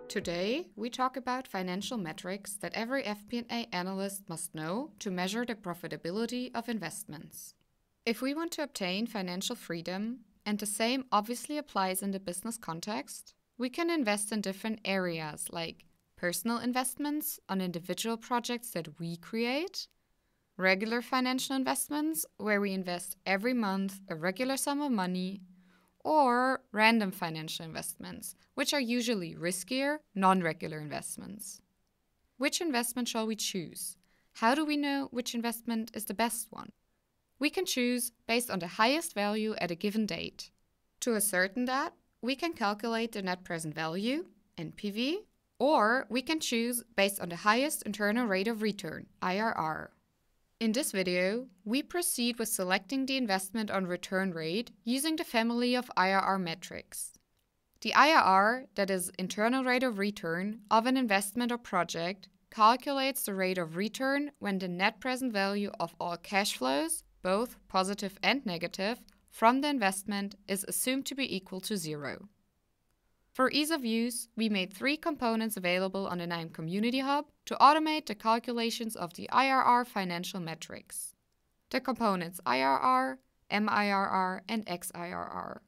Today, we talk about financial metrics that every FP&A analyst must know to measure the profitability of investments. If we want to obtain financial freedom, and the same obviously applies in the business context, we can invest in different areas like personal investments on individual projects that we create, regular financial investments where we invest every month a regular sum of money, or random financial investments, which are usually riskier, non-regular investments. Which investment shall we choose? How do we know which investment is the best one? We can choose based on the highest value at a given date. To ascertain that, we can calculate the net present value, NPV, or we can choose based on the highest internal rate of return, IRR. In this video, we proceed with selecting the investment on return rate using the family of IRR metrics. The IRR, that is internal rate of return, of an investment or project calculates the rate of return when the net present value of all cash flows, both positive and negative, from the investment is assumed to be equal to 0. For ease of use, we made 3 components available on the KNIME Community Hub to automate the calculations of the IRR financial metrics. The components IRR, MIRR, and XIRR.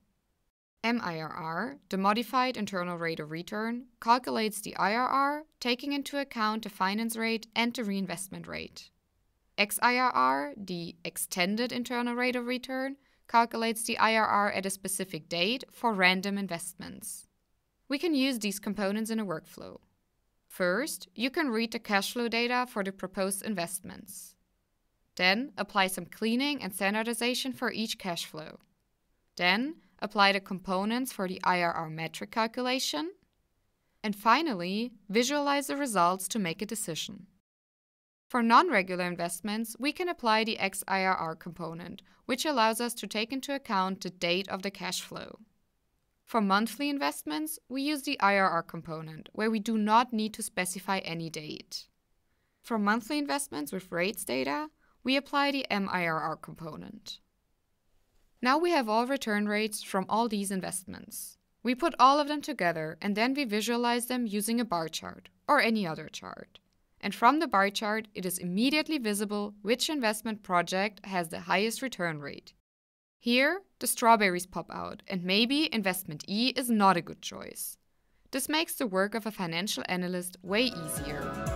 MIRR, the modified internal rate of return, calculates the IRR, taking into account the finance rate and the reinvestment rate. XIRR, the extended internal rate of return, calculates the IRR at a specific date for random investments. We can use these components in a workflow. First, you can read the cash flow data for the proposed investments. Then, apply some cleaning and standardization for each cash flow. Then, apply the components for the IRR metric calculation. And finally, visualize the results to make a decision. For non-regular investments, we can apply the XIRR component, which allows us to take into account the date of the cash flow. For monthly investments, we use the IRR component, where we do not need to specify any date. For monthly investments with rates data, we apply the MIRR component. Now we have all return rates from all these investments. We put all of them together and then we visualize them using a bar chart or any other chart. And from the bar chart, it is immediately visible which investment project has the highest return rate. Here, the strawberries pop out, and maybe investment E is not a good choice. This makes the work of a financial analyst way easier.